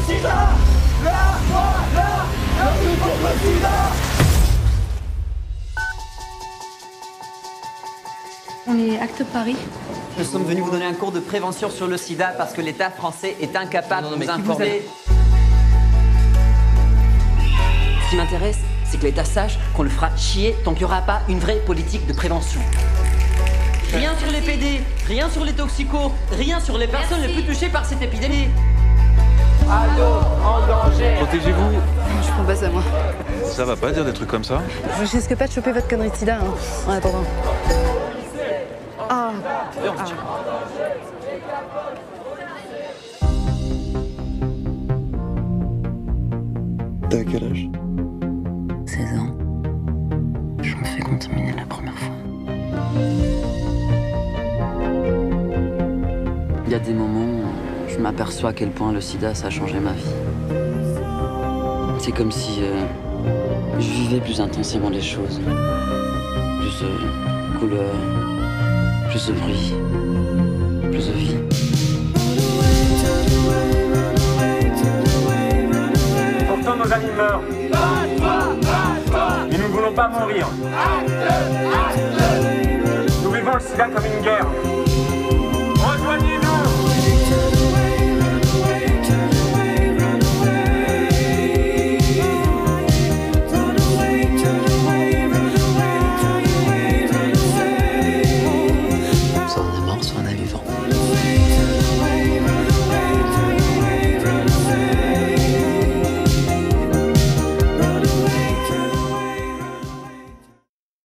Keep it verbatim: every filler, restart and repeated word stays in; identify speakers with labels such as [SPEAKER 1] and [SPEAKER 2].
[SPEAKER 1] sida. Là, moi, là, la lutte contre le sida.
[SPEAKER 2] On est Acte Paris.
[SPEAKER 3] Nous sommes venus vous donner un cours de prévention sur le sida parce que l'État français est incapable de nous
[SPEAKER 4] qui vous
[SPEAKER 3] informer. Ce qui m'intéresse, c'est que l'État sache qu'on le fera chier tant qu'il n'y aura pas une vraie politique de prévention. Rien sur les P D, rien sur les toxicos, rien sur les personnes les plus touchées par cette épidémie.
[SPEAKER 1] Ados en danger.
[SPEAKER 4] Protégez-vous.
[SPEAKER 5] Je prends pas ça, moi.
[SPEAKER 4] Ça va pas dire des trucs comme ça?
[SPEAKER 5] Je risque pas de choper votre connerie de sida, hein, en attendant. Ah. Ah.
[SPEAKER 6] T'as quel âge?
[SPEAKER 3] seize ans. Je me fais contaminer la première fois. Il y a des moments où je m'aperçois à quel point le sida, ça a changé ma vie. C'est comme si euh, je vivais plus intensément les choses. Plus de couleurs, plus de bruit, plus de vie.
[SPEAKER 7] Pourtant nos amis meurent. Et nous ne voulons pas mourir. Nous vivons le sida comme une guerre. Rejoignez-nous.
[SPEAKER 3] Soit on est mort, soit on a vu.